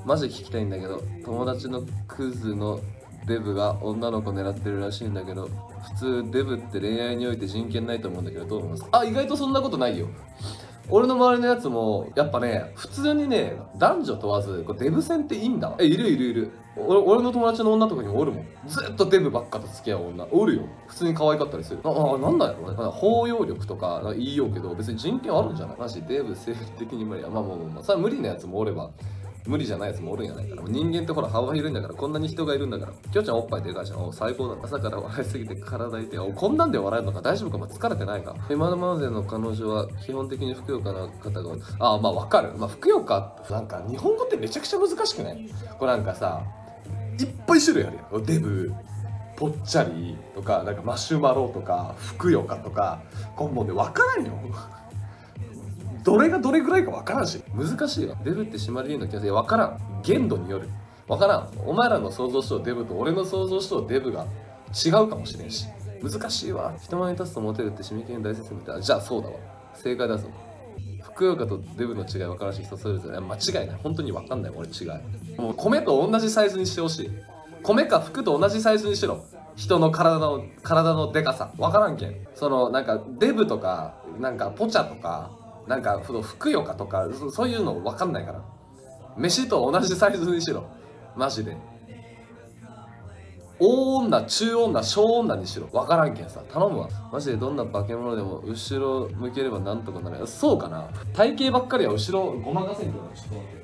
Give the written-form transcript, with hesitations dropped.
マジ聞きたいんだけど、友達のクズのデブが女の子狙ってるらしいんだけど、普通デブって恋愛において人権ないと思うんだけど、どう思いますか？あ、意外とそんなことないよ。俺の周りのやつもやっぱね、普通にね、男女問わずこれデブ戦っていいんだわ。いるいるいる。俺の友達の女とかにもおるもん。ずっとデブばっかと付き合う女おるよ。普通に可愛かったりする。なんだよね。包容力とか言いようけど、別に人権あるんじゃない？マジデブ生理的に無理や。まあそれは無理なやつもおれば無理じゃないやつもおるんやないから。人間ってほら幅広いんだから、こんなに人がいるんだから。きょうちゃんおっぱいでかいじゃん。最高だ。朝から笑いすぎて体痛い。こんなんで笑えるのか大丈夫か？疲れてないか？今のまでの彼女は基本的にふくよかな方が多い。まあわかる。まあふくよか、なんか日本語ってめちゃくちゃ難しくない？これなんかさ、いっぱい種類あるやん。デブ、ぽっちゃりとか、なんかマシュマロとか、ふくよかとか、こんもんでわからんよ。どれがどれぐらいか分からんし、難しいわ。デブって締まりいいの気がする。分からん。限度による。分からん。お前らの想像しとデブと俺の想像しとデブが違うかもしれんし。難しいわ。人前に立つとモテるって締め切りの大切みたいな。じゃあそうだわ。正解だぞ。ふくよかとデブの違い分からんし、人それぞれ。間違いない。本当に分かんない。俺違い。もう米と同じサイズにしてほしい。米か服と同じサイズにしろ。人の体のでかさ。分からんけん。なんかデブとか、なんかポチャとか、なんかふくよかとかそういうの分かんないから、飯と同じサイズにしろ。マジで大女中女小女にしろ。分からんけんさ頼むわ。マジでどんな化け物でも後ろ向ければなんとかなる。そうかな。体型ばっかりは後ろごまかせんけど、ちょっと待って。